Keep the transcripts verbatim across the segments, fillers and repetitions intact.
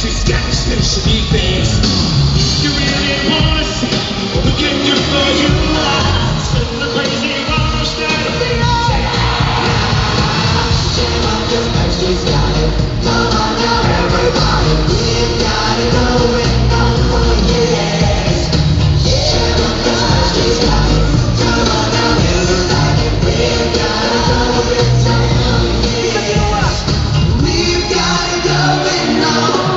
She's got this fish to be fixed. You really wanna see what can do for you? Spin the crazy rush that jam up this place, she's got it. Come on now, everybody, we've got it going on, oh yes. Jam up this place, she's got it. Come on now, everybody, we've got it going on, yes. We've got it going on.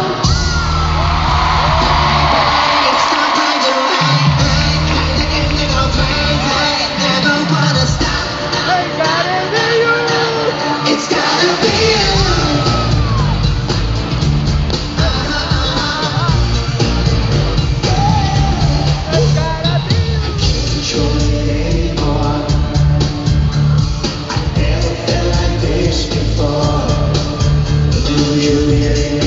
You really